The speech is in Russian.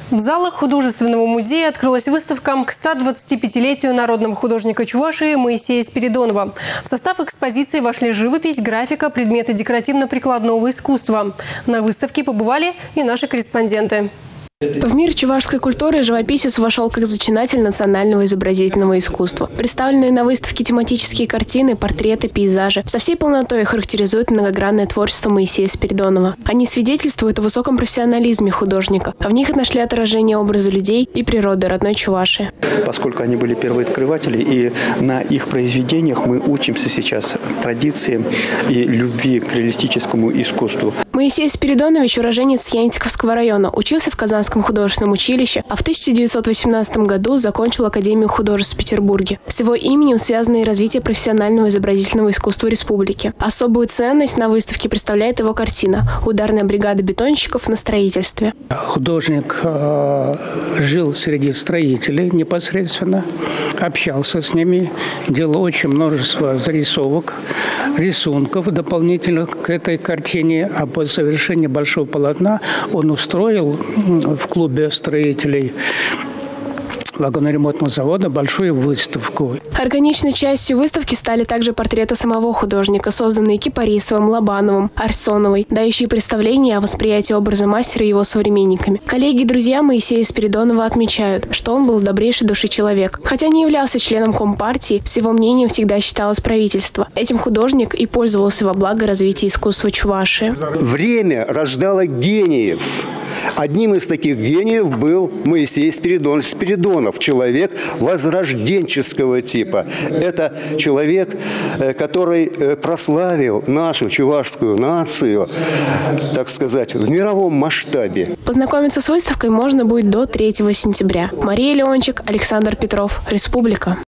В залах художественного музея открылась выставка к 125-летию народного художника Чувашии Моисея Спиридонова. В состав экспозиции вошли живопись, графика, предметы декоративно-прикладного искусства. На выставке побывали и наши корреспонденты. В мир чувашской культуры живописец вошел как зачинатель национального изобразительного искусства. Представленные на выставке тематические картины, портреты, пейзажи со всей полнотой характеризуют многогранное творчество Моисея Спиридонова. Они свидетельствуют о высоком профессионализме художника, а в них нашли отражение образа людей и природы родной Чувашии. Поскольку они были первооткрыватели, и на их произведениях мы учимся сейчас традициям и любви к реалистическому искусству. Моисей Спиридонович – уроженец Янтиковского района, учился в Казанском художественном училище, а в 1918 году закончил Академию художеств в Петербурге. С его именем связано и развитие профессионального изобразительного искусства республики. Особую ценность на выставке представляет его картина «Ударная бригада бетонщиков на строительстве». Художник жил среди строителей непосредственно, общался с ними, делал очень множество зарисовок, рисунков дополнительных к этой картине, а по завершении большого полотна он устроил в клубе строителей вагоноремонтного завода большую выставку. Органичной частью выставки стали также портреты самого художника, созданные Кипарисовым, Лобановым, Арсоновой, дающие представление о восприятии образа мастера и его современниками. Коллеги и друзья Моисея Спиридонова отмечают, что он был добрейшей души человек. Хотя не являлся членом Компартии, с его мнением всегда считалось правительство. Этим художник и пользовался во благо развития искусства Чувашии. Время рождало гениев. Одним из таких гениев был Моисей Спиридонов, человек возрожденческого типа. Это человек, который прославил нашу чувашскую нацию, так сказать, в мировом масштабе. Познакомиться с выставкой можно будет до 3 сентября. Мария Леончик, Александр Петров, Республика.